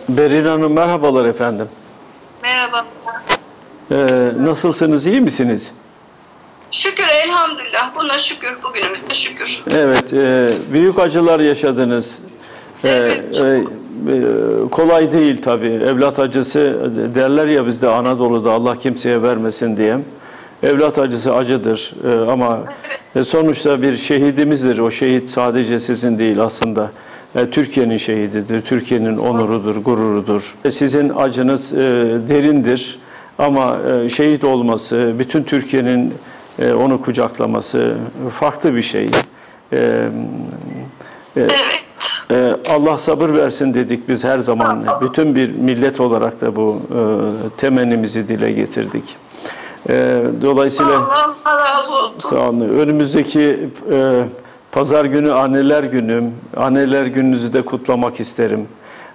Berin Hanım merhabalar efendim. Merhaba. Nasılsınız, iyi misiniz? Şükür elhamdülillah. Buna şükür. Bugünümüzde şükür. Evet, büyük acılar yaşadınız. Evet. Kolay değil tabii. Evlat acısı derler ya bizde Anadolu'da, Allah kimseye vermesin diye. Evlat acısı acıdır ama sonuçta bir şehidimizdir. O şehit sadece sizin değil aslında. Türkiye'nin şehididir, Türkiye'nin onurudur, gururudur. Sizin acınız derindir ama şehit olması, bütün Türkiye'nin onu kucaklaması farklı bir şey. Evet. Allah sabır versin dedik biz her zaman. Bütün bir millet olarak da bu temennimizi dile getirdik. Dolayısıyla Allah razı olsun. sağ olun. Önümüzdeki Pazar günü Anneler Günü. Anneler Gününüzü de kutlamak isterim.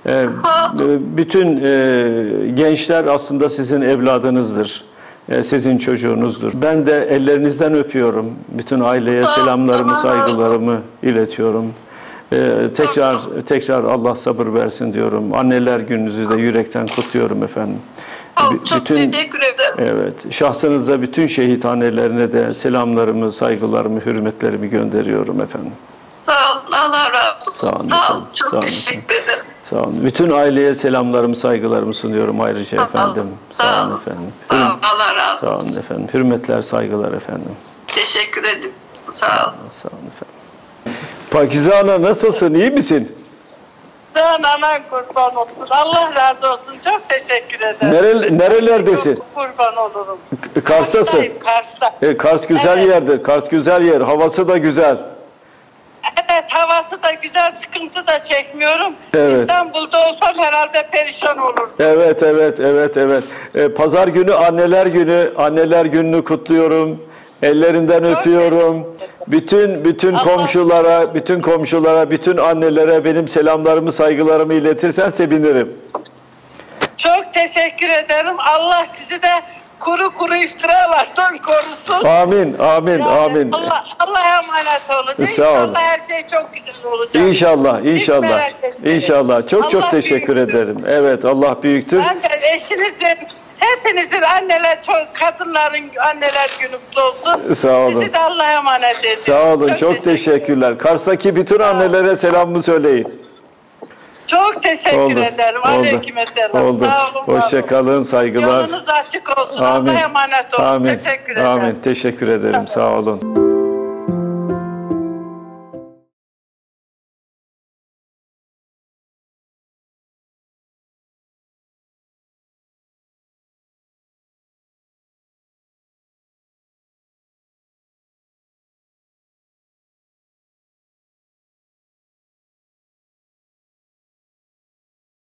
Bütün gençler aslında sizin evladınızdır. Sizin çocuğunuzdur. Ben de ellerinizden öpüyorum. Bütün aileye selamlarımı, saygılarımı iletiyorum. Tekrar Allah sabır versin diyorum. Anneler Gününüzü de yürekten kutluyorum efendim. Çok teşekkür ederim. Evet, şahsınızda bütün şehit annelerine de selamlarımı, saygılarımı, hürmetlerimi gönderiyorum efendim. Sağ olun. Allah razı olsun. Sağ olun Sağ olun. efendim. Çok Sağ olun teşekkür ederim. Sağ olun. Bütün aileye selamlarımı, saygılarımı sunuyorum ayrıca Sağ olun. efendim. Sağ olun efendim. Sağ olun. Allah razı Sağ olsun. olun efendim. Hürmetler, saygılar efendim. Teşekkür ederim. Sağ olun. Sağ olun efendim. Pakize Ana nasılsın? İyi misin? Sen anan kurban olsun. Allah razı olsun. Çok teşekkür ederim. Nerelerdesin? Çok kurban olurum. Kars'tasın. Karstayım, Kars'ta. Kars güzel Evet. yerdir. Kars güzel yer. Havası da güzel. Evet, havası da güzel, sıkıntı da çekmiyorum. Evet. İstanbul'da olsam herhalde perişan olurdum. Evet. Pazar günü Anneler Günü'nü kutluyorum. Ellerinden öpüyorum. Bütün komşulara, bütün annelere benim selamlarımı, saygılarımı iletirsen sevinirim. Çok teşekkür ederim. Allah sizi de kuru iftiralardan korusun. Amin. Allah'a emanet olun. Sağ olun. İnşallah her şey çok güzel olacak. İnşallah. Çok Allah teşekkür büyüktür. ederim. Evet, Allah büyüktür. Ben de eşinizin, hepinizin kadınların anneler günü kutlu olsun. Sağ olun. Sizi de Allah'a emanet ediyorum. Sağ olun. Çok teşekkürler. Kars'taki bütün annelere selamımı söyleyin. Çok teşekkür ederim. Aleykümselam. Oldu. Sağ olun. Hoşça kalın. Saygılar. Yolunuz açık olsun. Amin. Allah'a emanet olun. Amin. Teşekkür ederim. Amin. Teşekkür ederim. Sağ olun.